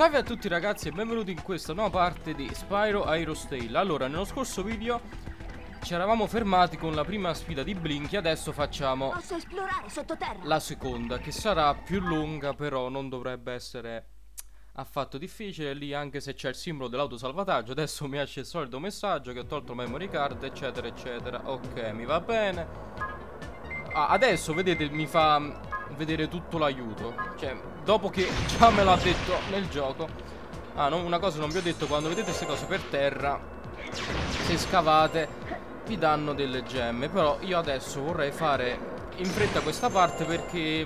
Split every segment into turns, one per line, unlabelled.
Salve a tutti ragazzi e benvenuti in questa nuova parte di Spyro Heroes Tale. Allora, nello scorso video ci eravamo fermati con la prima sfida di Blinky. Adesso facciamo
Posso esplorare sottoterra?
la seconda, che sarà più lunga, però non dovrebbe essere affatto difficile lì, anche se c'è il simbolo dell'autosalvataggio. Adesso mi esce il solito messaggio che ho tolto memory card, eccetera eccetera. Ok, mi va bene. Adesso vedete mi fa vedere tutto l'aiuto, cioè dopo che già me l'ha detto nel gioco. No, una cosa non vi ho detto: quando vedete queste cose per terra, se scavate vi danno delle gemme. Però io adesso vorrei fare in fretta questa parte perché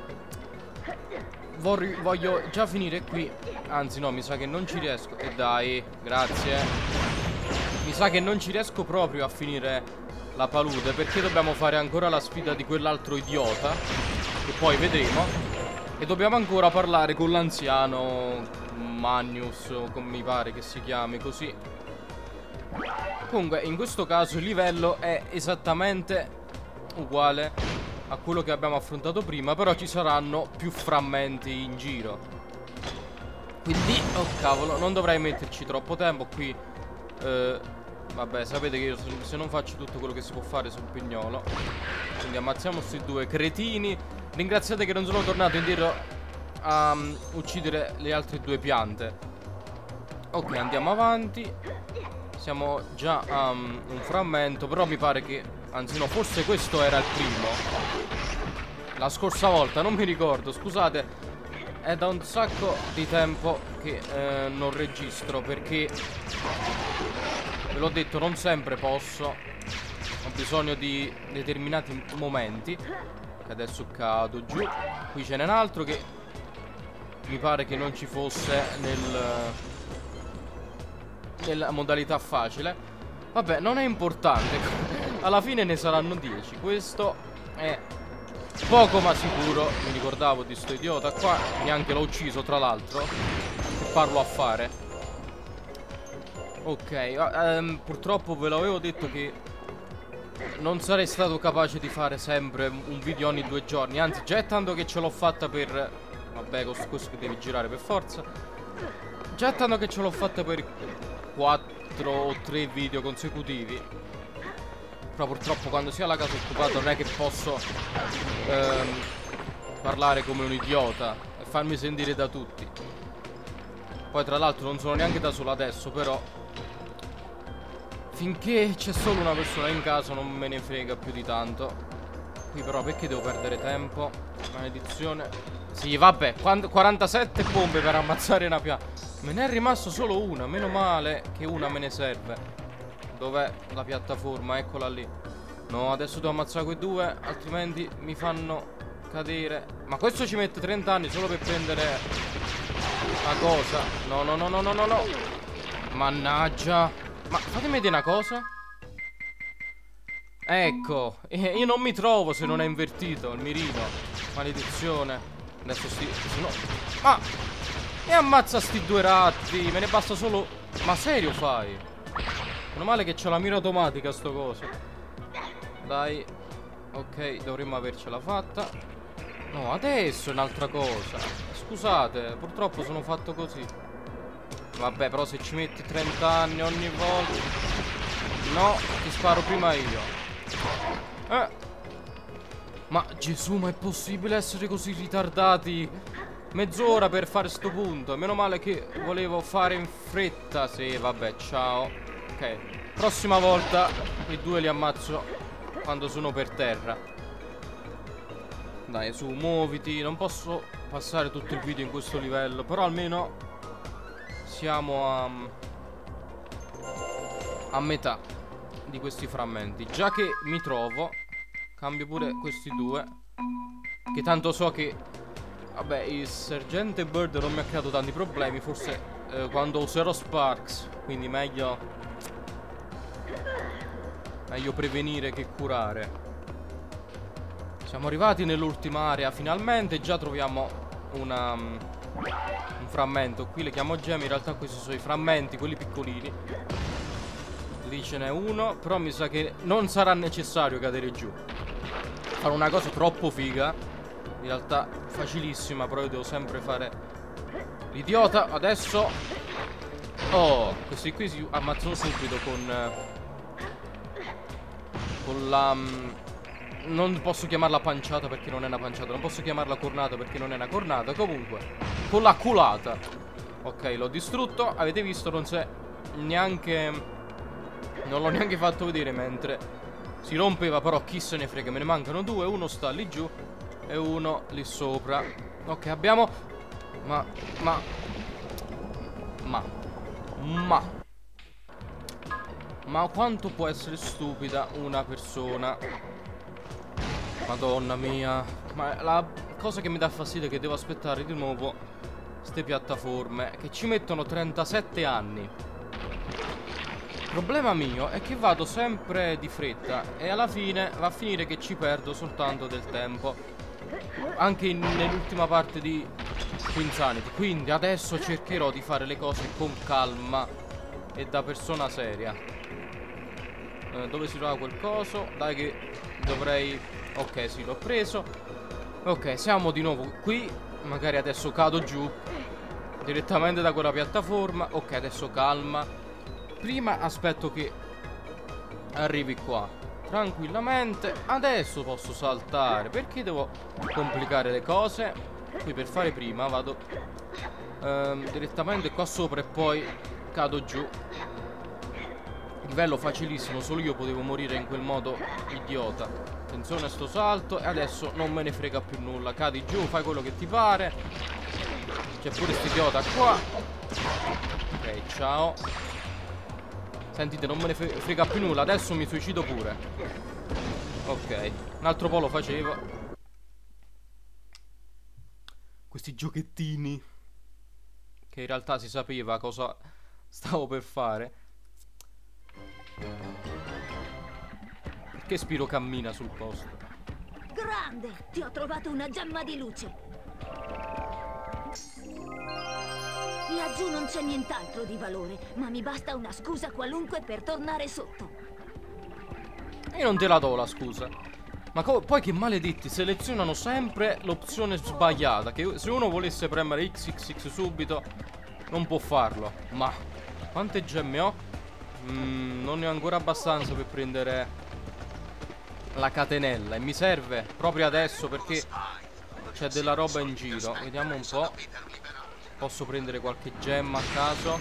voglio già finire qui. Anzi no, mi sa che non ci riesco. E dai, grazie. Mi sa che non ci riesco proprio a finire la palude, perché dobbiamo fare ancora la sfida di quell'altro idiota, che poi vedremo. E dobbiamo ancora parlare con l'anziano Magnus, o come mi pare che si chiami così. Comunque in questo caso il livello è esattamente uguale a quello che abbiamo affrontato prima, però ci saranno più frammenti in giro. Quindi, oh cavolo, non dovrei metterci troppo tempo qui. Vabbè, sapete che io se non faccio tutto quello che si può fare sul pignolo. Quindi ammazziamo questi due cretini. Ringraziate che non sono tornato indietro a uccidere le altre due piante. Ok, andiamo avanti. Siamo già a un frammento, però mi pare che, anzi no, forse questo era il primo la scorsa volta, non mi ricordo, scusate. È da un sacco di tempo che non registro, perché ve l'ho detto, non sempre posso. Ho bisogno di determinati momenti. Che adesso cado giù. Qui ce n'è un altro che mi pare che non ci fosse nella modalità facile. Vabbè, non è importante. Alla fine ne saranno 10. Questo è poco ma sicuro. Mi ricordavo di sto idiota qua. Neanche l'ho ucciso, tra l'altro. Che parlo a fare. Ok, purtroppo ve l'avevo detto che non sarei stato capace di fare sempre un video ogni 2 giorni. Anzi, già è tanto che ce l'ho fatta per... Vabbè, questo che devi girare per forza. Già è tanto che ce l'ho fatta per 4 o 3 video consecutivi. Però purtroppo quando si ha la casa occupata non è che posso parlare come un idiota e farmi sentire da tutti. Poi tra l'altro non sono neanche da solo adesso, però finché c'è solo una persona in casa non me ne frega più di tanto. Qui però perché devo perdere tempo? Maledizione. Sì, vabbè, 47 bombe per ammazzare una pianta. Me ne è rimasto solo una, meno male che una me ne serve. Dov'è la piattaforma? Eccola lì. No, adesso devo ammazzare quei due, altrimenti mi fanno cadere. Ma questo ci mette 30 anni solo per prendere la cosa. No, no, no, no, no, no, no. Mannaggia. Ma fatemi vedere una cosa. Ecco, io non mi trovo se non è invertito il mirino. Maledizione. Adesso se no... Ma... E ammazza sti due ratti. Me ne basta solo... Ma serio fai? Meno male che c'ho la mira automatica sto coso. Dai. Ok, dovremmo avercela fatta. No, adesso è un'altra cosa. Scusate, purtroppo sono fatto così. Vabbè, però se ci metti 30 anni ogni volta... No, ti sparo prima io. Ma Gesù, ma è possibile essere così ritardati? Mezz'ora per fare sto punto. Meno male che volevo fare in fretta. Sì, vabbè, ciao. Ok, prossima volta i due li ammazzo quando sono per terra. Dai, su, muoviti. Non posso passare tutto il video in questo livello, però almeno siamo a metà di questi frammenti. Già che mi trovo, cambio pure questi due, che tanto so che, vabbè, il sergente Bird non mi ha creato tanti problemi. Forse quando userò Sparks. Quindi meglio prevenire che curare. Siamo arrivati nell'ultima area finalmente. Già troviamo un frammento. Qui le chiamo gemme, in realtà questi sono i frammenti, quelli piccolini. Lì ce n'è uno, però mi sa che non sarà necessario cadere giù. Fare una cosa troppo figa. In realtà facilissima, però io devo sempre fare L'idiota, adesso. Oh, questi qui si ammazzano subito con la... non posso chiamarla panciata perché non è una panciata. Non posso chiamarla cornata perché non è una cornata. Comunque, con la culata. Ok, l'ho distrutto. Avete visto, non c'è neanche... non l'ho neanche fatto vedere mentre si rompeva. Però chi se ne frega, me ne mancano due. Uno sta lì giù e uno lì sopra. Ok, abbiamo... Ma quanto può essere stupida una persona? Madonna mia. Ma la cosa che mi dà fastidio è che devo aspettare di nuovo ste piattaforme che ci mettono 37 anni. Il problema mio è che vado sempre di fretta e alla fine va a finire che ci perdo soltanto del tempo. Anche nell'ultima parte di Quinsanity. Quindi adesso cercherò di fare le cose con calma e da persona seria. Dove si trova quel coso? Dai che dovrei... Ok, sì, l'ho preso. Ok, siamo di nuovo qui. Magari adesso cado giù direttamente da quella piattaforma. Ok, adesso calma. Prima aspetto che arrivi qua tranquillamente. Adesso posso saltare. Perché devo complicare le cose? Qui per fare prima vado direttamente qua sopra e poi cado giù. Livello facilissimo, solo io potevo morire in quel modo idiota. Attenzione a sto salto. E adesso non me ne frega più nulla. Cadi giù, fai quello che ti pare. C'è pure sto idiota qua. Ok, ciao. Sentite, non me ne frega più nulla. Adesso mi suicido pure. Ok, un altro po' lo facevo. Questi giochettini che in realtà si sapeva cosa stavo per fare. Perché Spiro cammina sul posto?
Grande! Ti ho trovato una gemma di luce. Laggiù non c'è nient'altro di valore, ma mi basta una scusa qualunque per tornare sotto.
Io non te la do la scusa. Ma poi che maledetti selezionano sempre l'opzione sbagliata. Che se uno volesse premere XXX subito non può farlo. Ma quante gemme ho? Non ne ho ancora abbastanza per prendere la catenella. E mi serve proprio adesso perché c'è della roba in giro. Vediamo un po'. Posso prendere qualche gemma a caso.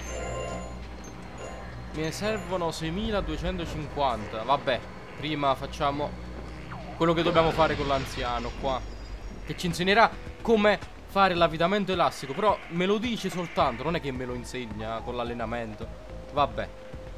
Me ne servono 6250. Vabbè, prima facciamo quello che dobbiamo fare con l'anziano qua, che ci insegnerà come fare l'avvitamento elastico. Però me lo dice soltanto, non è che me lo insegna con l'allenamento. Vabbè.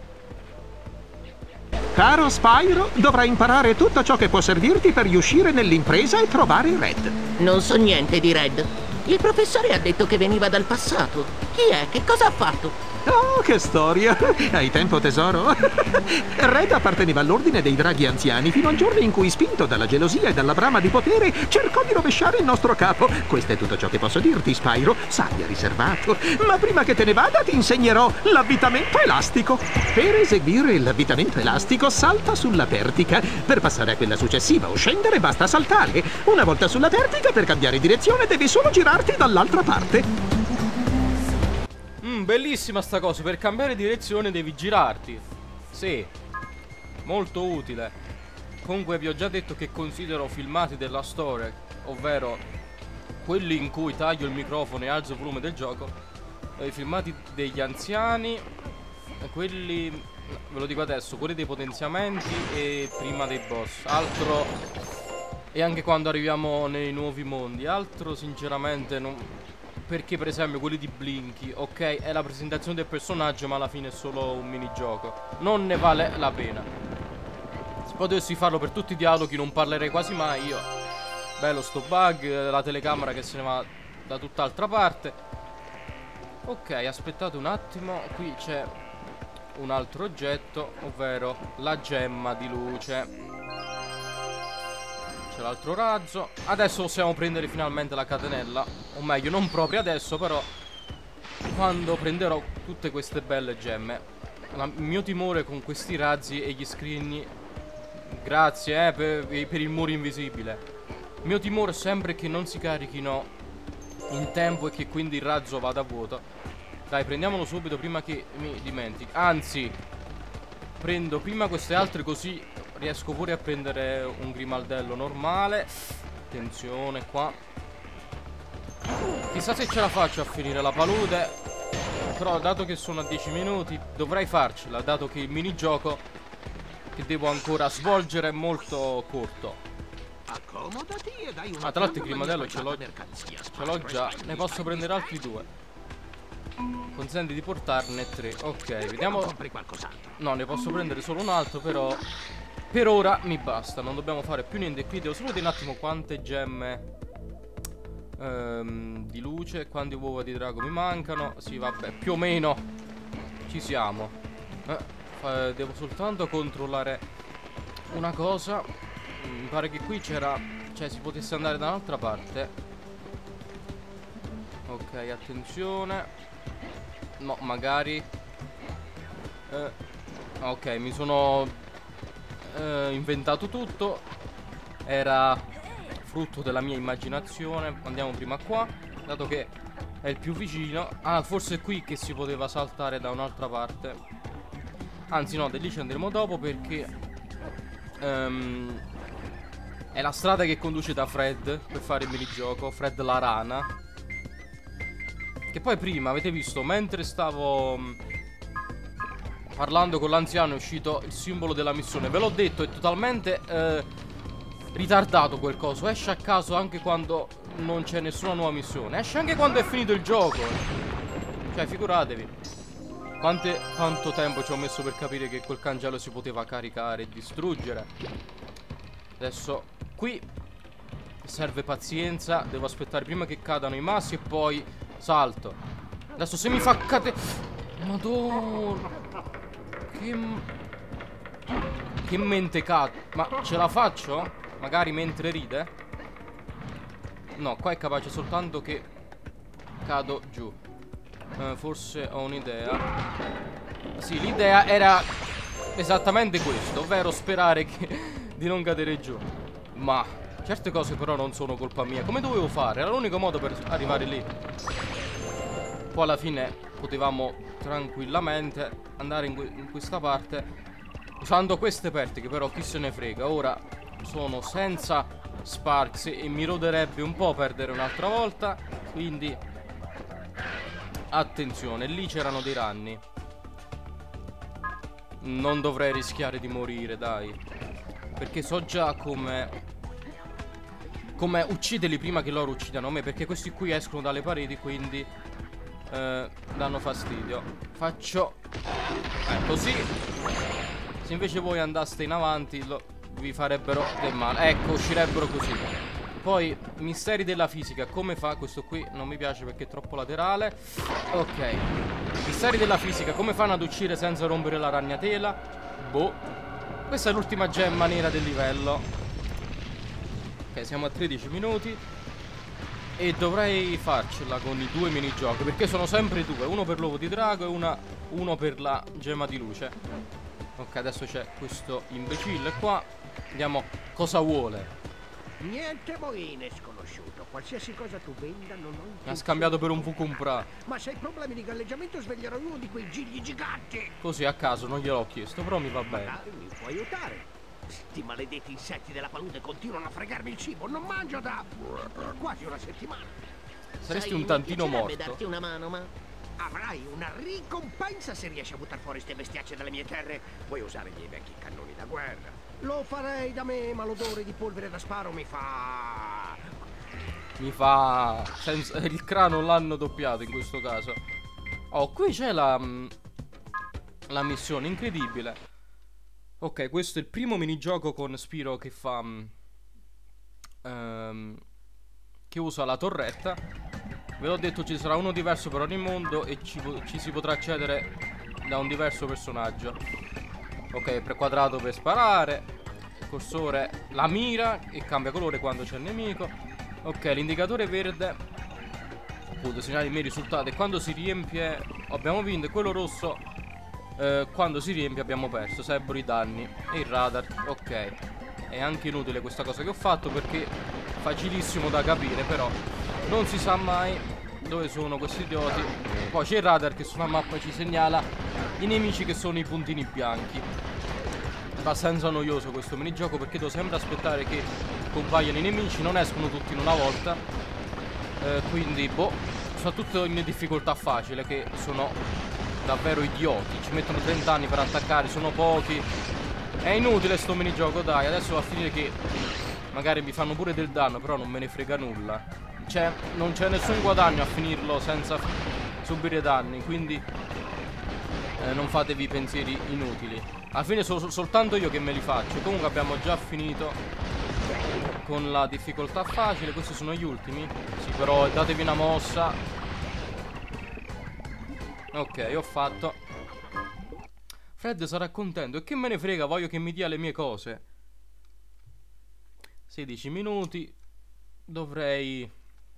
Caro Spyro, dovrai imparare tutto ciò che può servirti per riuscire nell'impresa e trovare Red.
Non so niente di Red. Il professore ha detto che veniva dal passato. Chi è? Che cosa ha fatto?
Oh, che storia! Hai tempo, tesoro? Red apparteneva all'ordine dei draghi anziani fino al giorno in cui, spinto dalla gelosia e dalla brama di potere, cercò di rovesciare il nostro capo. Questo è tutto ciò che posso dirti, Spyro. Sabbia riservato. Ma prima che te ne vada ti insegnerò l'avvitamento elastico. Per eseguire l'avvitamento elastico salta sulla vertica. Per passare a quella successiva o scendere basta saltare. Una volta sulla vertica, per cambiare direzione devi solo girarti dall'altra parte.
Bellissima sta cosa. Per cambiare direzione devi girarti. Sì, molto utile. Comunque vi ho già detto che considero filmati della storia, ovvero quelli in cui taglio il microfono e alzo il volume del gioco, i filmati degli anziani, quelli, ve lo dico adesso, quelli dei potenziamenti e prima dei boss. Altro, e anche quando arriviamo nei nuovi mondi. Altro sinceramente non... Perché per esempio quelli di Blinky, ok, è la presentazione del personaggio, ma alla fine è solo un minigioco. Non ne vale la pena. Se potessi farlo per tutti i dialoghi non parlerei quasi mai io. Bello sto bug, la telecamera che se ne va da tutt'altra parte. Ok, aspettate un attimo. Qui c'è un altro oggetto, ovvero la gemma di luce. C'è l'altro razzo. Adesso possiamo prendere finalmente la catenella. O meglio, non proprio adesso, però quando prenderò tutte queste belle gemme. Il mio timore con questi razzi e gli scrigni... Grazie per il muro invisibile. Il mio timore è sempre che non si carichino in tempo e che quindi il razzo vada a vuoto. Dai, prendiamolo subito prima che mi dimentichi. Anzi, prendo prima queste altre così riesco pure a prendere un grimaldello normale. Attenzione qua. Chissà se ce la faccio a finire la palude. Però dato che sono a 10 minuti dovrei farcela, dato che il minigioco che devo ancora svolgere è molto corto.
Accomodati e dai una
Tra l'altro il grimaldello ce l'ho già. Ne posso prendere altri 2. Consente di portarne 3. Ok, vediamo. No, ne posso prendere solo un altro, però per ora mi basta. Non dobbiamo fare più niente qui. Devo solo vedere un attimo quante gemme di luce, quante uova di drago mi mancano. Sì, vabbè, più o meno ci siamo. Devo soltanto controllare una cosa. Mi pare che qui c'era, cioè si potesse andare da un'altra parte. Ok, attenzione. No, magari ok, mi sono inventato tutto. Era frutto della mia immaginazione. Andiamo prima qua, dato che è il più vicino. Ah, forse è qui che si poteva saltare da un'altra parte. Anzi no, da lì ci andremo dopo, perché è la strada che conduce da Fred per fare il minigioco. Fred la rana. Che poi prima, avete visto, mentre stavo parlando con l'anziano è uscito il simbolo della missione. Ve l'ho detto, è totalmente ritardato quel coso. Esce a caso anche quando non c'è nessuna nuova missione. Esce anche quando è finito il gioco. Cioè, figuratevi quanto tempo ci ho messo per capire che quel cancello si poteva caricare e distruggere. Adesso qui serve pazienza. Devo aspettare prima che cadano i massi e poi salto. Adesso se mi fa Madonna, che mentecato. Ma ce la faccio? Magari mentre ride? No, qua è capace soltanto che cado giù. Forse ho un'idea. Sì, l'idea era esattamente questo, ovvero sperare di non cadere giù. Ma certe cose però non sono colpa mia. Come dovevo fare? Era l'unico modo per arrivare lì. Poi alla fine potevamo tranquillamente andare in questa parte usando queste pertiche, però chi se ne frega. Ora sono senza Sparks e mi roderebbe un po' perdere un'altra volta, quindi attenzione. Lì c'erano dei ranni. Non dovrei rischiare di morire, dai, perché so già come ucciderli prima che loro uccidano me, perché questi qui escono dalle pareti, quindi danno fastidio. Faccio così. Se invece voi andaste in avanti vi farebbero del male. Ecco, uscirebbero così. Poi misteri della fisica. Come fa? Questo qui non mi piace perché è troppo laterale. Ok, misteri della fisica. Come fanno ad uscire senza rompere la ragnatela? Boh. Questa è l'ultima gemma nera del livello. Ok, siamo a 13 minuti e dovrei farcela con i 2 minigiochi, perché sono sempre 2. Uno per l'uovo di drago e uno per la gemma di luce. Ok, adesso c'è questo imbecille qua. Vediamo cosa vuole.
Niente moine sconosciuto. Qualsiasi cosa tu venda non ho
Mi ha scambiato per un Vukumpra.
Ma se hai problemi di galleggiamento sveglierò uno di quei gigli giganti.
Così a caso, non gliel'ho chiesto, però mi va bene.
Magari mi puoi aiutare. Sti maledetti insetti della palude continuano a fregarmi il cibo. Non mangio da quasi una settimana.
Saresti un tantino morto.
darti una mano, ma
Avrai una ricompensa se riesci a buttare fuori ste bestiacce dalle mie terre. Puoi usare i miei vecchi cannoni da guerra. Lo farei da me, ma l'odore di polvere da sparo mi fa...
Il crano l'hanno doppiato in questo caso. Oh, qui c'è la missione, incredibile. Ok, questo è il primo minigioco con Spyro che fa che usa la torretta. Ve l'ho detto, ci sarà uno diverso per ogni mondo e ci si potrà accedere da un diverso personaggio. Ok, prequadrato per sparare. Il cursore, la mira e cambia colore quando c'è il nemico. Ok, l'indicatore verde appunto segnala i miei risultati. Quando si riempie abbiamo vinto, e quello rosso quando si riempie abbiamo perso. Sarebbero i danni e il radar. Ok, è anche inutile questa cosa che ho fatto, perché facilissimo da capire, però non si sa mai dove sono questi idioti. Poi c'è il radar che sulla mappa ci segnala i nemici che sono i puntini bianchi. Abbastanza noioso questo minigioco perché devo sempre aspettare che compaiano i nemici, non escono tutti in una volta. Quindi boh, soprattutto in difficoltà facile, che sono davvero idioti, ci mettono 30 anni per attaccare, sono pochi. È inutile sto minigioco, dai, adesso va a finire che magari mi fanno pure del danno, però non me ne frega nulla. Cioè, non c'è nessun guadagno a finirlo senza subire danni, quindi non fatevi pensieri inutili. Alla fine sono soltanto io che me li faccio. Comunque abbiamo già finito con la difficoltà facile. Questi sono gli ultimi. Sì, però datevi una mossa. Ok, ho fatto. Fred sarà contento. E che me ne frega, voglio che mi dia le mie cose. 16 minuti. Dovrei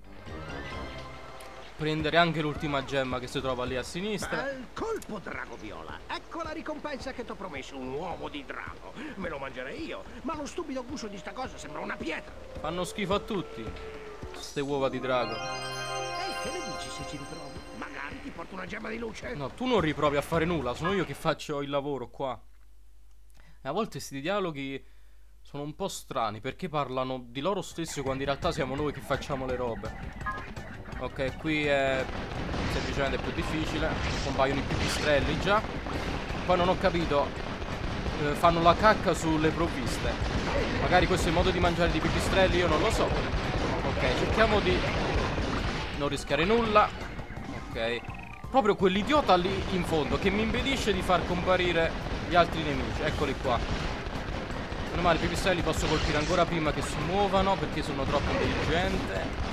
prendere anche l'ultima gemma che si trova lì a sinistra.
Bel colpo, drago viola. Ecco la ricompensa che ti ho promesso, un uovo di drago. Me lo mangerei io, ma lo stupido guscio di sta cosa sembra una pietra.
Fanno schifo a tutti queste uova di drago.
Ehi, che ne dici se ci riprovi? Magari ti porto una gemma di luce.
No, tu non riprovi a fare nulla, sono io che faccio il lavoro qua. E a volte questi dialoghi sono un po' strani perché parlano di loro stessi quando in realtà siamo noi che facciamo le robe. Ok, qui è semplicemente più difficile. Compaiono i pipistrelli già. Poi non ho capito, fanno la cacca sulle provviste. Magari questo è il modo di mangiare di pipistrelli, io non lo so. Ok, cerchiamo di non rischiare nulla. Ok, proprio quell'idiota lì in fondo che mi impedisce di far comparire gli altri nemici. Eccoli qua. Meno male, i pipistrelli posso colpire ancora prima che si muovano perché sono troppo intelligente.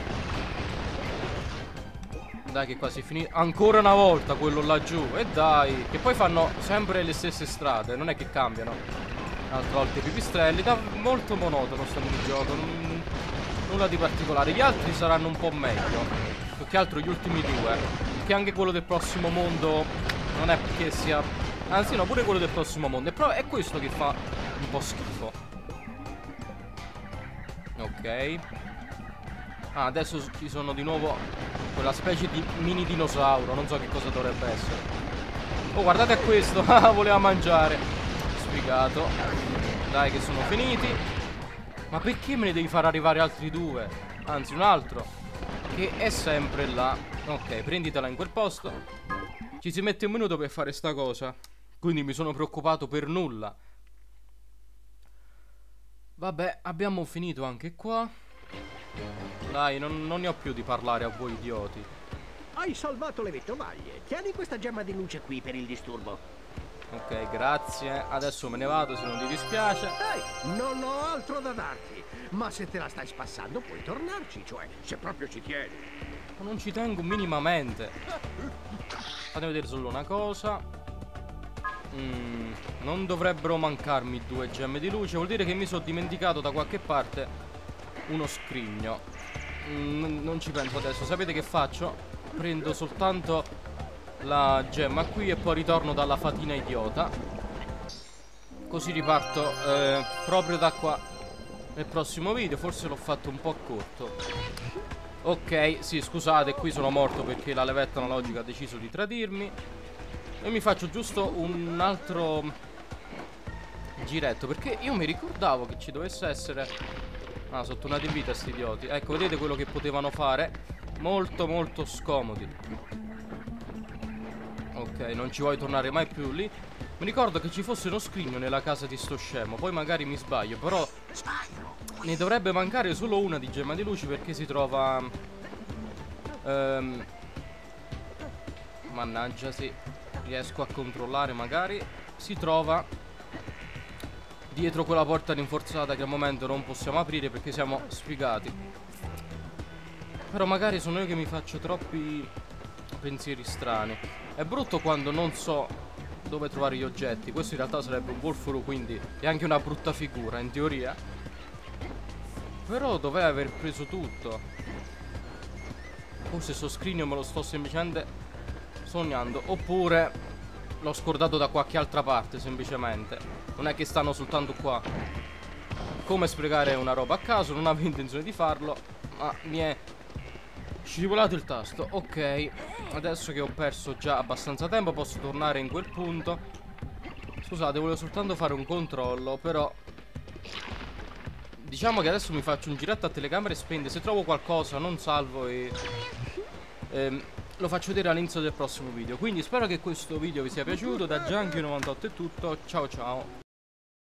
Dai che quasi finito. Ancora una volta quello laggiù. E dai, che poi fanno sempre le stesse strade, non è che cambiano. Un'altra volta i pipistrelli. Molto monotono sto minigioco, nulla di particolare. Gli altri saranno un po' meglio, più che altro gli ultimi due. Perché anche quello del prossimo mondo non è perché sia... Anzi no, pure quello del prossimo mondo. Però è questo che fa un po' schifo. Ok. Ah, adesso ci sono di nuovo quella specie di mini dinosauro. Non so che cosa dovrebbe essere. Oh, guardate a questo. Ah, voleva mangiare. Sfigato. Dai che sono finiti. Ma perché me ne devi far arrivare altri due? Anzi, un altro che è sempre là. Ok, prenditela in quel posto. Ci si mette un minuto per fare sta cosa, quindi mi sono preoccupato per nulla. Vabbè, abbiamo finito anche qua. Dai, non ne ho più di parlare a voi idioti.
Hai salvato le vettovaglie. Tieni questa gemma di luce qui per il disturbo.
Ok, grazie. Adesso me ne vado se non ti dispiace.
Ehi, non ho altro da darti. Ma se te la stai spassando puoi tornarci, cioè, se proprio ci tieni.
Ma non ci tengo minimamente. Fatemi vedere solo una cosa. Non dovrebbero mancarmi 2 gemme di luce. Vuol dire che mi sono dimenticato da qualche parte uno scrigno. Non ci penso adesso. Sapete che faccio? Prendo soltanto la gemma qui e poi ritorno dalla fatina idiota. Così riparto proprio da qua nel prossimo video. Forse l'ho fatto un po' corto. Ok, sì, scusate, qui sono morto perché la levetta analogica ha deciso di tradirmi. E mi faccio giusto un altro giretto, perché io mi ricordavo che ci dovesse essere... Ah, sono tornati in vita sti idioti. Ecco, vedete quello che potevano fare? Molto molto scomodi. Ok, non ci vuoi tornare mai più lì. Mi ricordo che ci fosse uno scrigno nella casa di sto scemo. Poi magari mi sbaglio, però ne dovrebbe mancare solo una di gemma di luce, perché si trova mannaggia, sì, riesco a controllare, magari si trova dietro quella porta rinforzata che al momento non possiamo aprire perché siamo sfigati. Però magari sono io che mi faccio troppi pensieri strani. È brutto quando non so dove trovare gli oggetti. Questo in realtà sarebbe un Wolfuru, quindi è anche una brutta figura in teoria. Però dov'è aver preso tutto? Forse sto scrigno me lo sto semplicemente sognando, oppure l'ho scordato da qualche altra parte semplicemente. Non è che stanno soltanto qua. come sprecare una roba a caso. Non avevo intenzione di farlo, ma mi è scivolato il tasto. Ok, adesso che ho perso già abbastanza tempo posso tornare in quel punto. Scusate, volevo soltanto fare un controllo, però diciamo che adesso mi faccio un giretto a telecamera spente. Se trovo qualcosa non salvo e lo faccio vedere all'inizio del prossimo video. Quindi spero che questo video vi sia piaciuto. Da Junkie98 è tutto, ciao ciao.